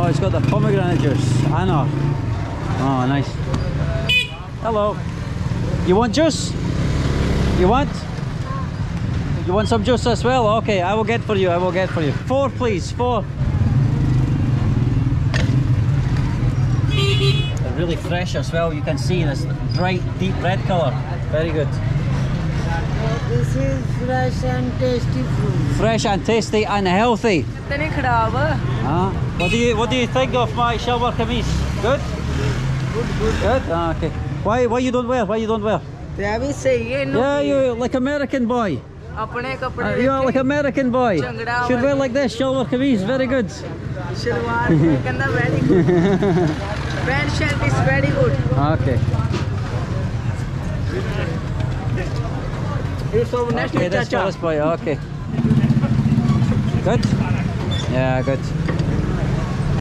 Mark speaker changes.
Speaker 1: it's got the pomegranate juice. Anna. Oh, nice. Hello. You want juice? You want? You want some juice as well? Okay, I will get for you. I will get for you. 4, please. 4. They're really fresh as well. You can see this bright, deep red color. Very good.
Speaker 2: This is fresh and tasty fruit.
Speaker 1: Fresh and tasty and healthy. What do you think of my shalwar kameez? Good? Good? Ah, okay. Why you don't wear? Why you don't wear? Yeah, you like American boy. You are like American boy. Should wear like this, shalwar kameez. Very good.
Speaker 2: Shalwar very good. Pant shirt is very good.
Speaker 1: Okay.
Speaker 2: Next
Speaker 1: Okay, this boy. Okay. Good? Yeah, good.